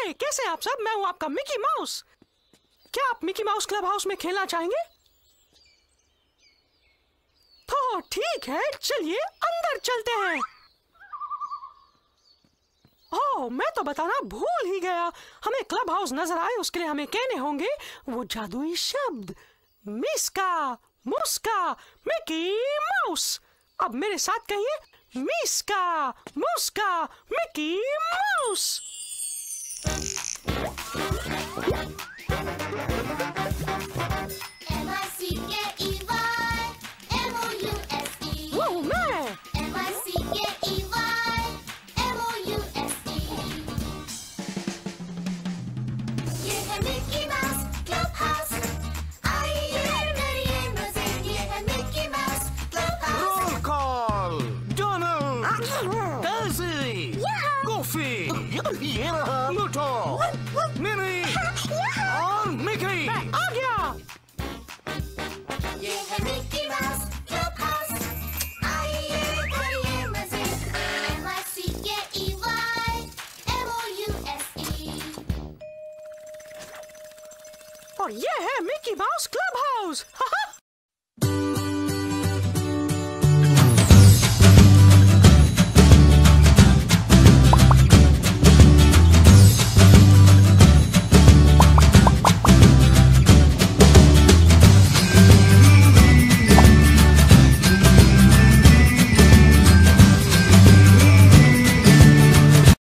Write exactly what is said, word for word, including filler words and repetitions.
हाय, कैसे आप सब? मैं हूँ आपका मिकी माउस। क्या आप मिकी माउस क्लब हाउस में खेलना चाहेंगे? तो ठीक है, चलिए अंदर चलते हैं। ओह, मैं तो बताना भूल ही गया। हमें क्लब हाउस नजर आए उसके लिए हमें कहने होंगे वो जादुई शब्द मिस्का मुस्का मिकी माउस। अब मेरे साथ कहिए, meeska mooska Mickey Mouse. M I C K E Y M O U S E वो मैं। M I C K E Y M O U S E ये है मिकी माउस क्लब हाउस। आइए करिए मजे, ये है Mickey Mouse clubhouse. Roll call! Donald! Daisy! Goofy! ये रहा Pluto! Minnie! और Mickey! आ गया। ये है मिकी माउस क्लब हाउस। आइए करिए मजे, M I C K E Y M O U S E और ये है मिकी माउस क्लब हाउस।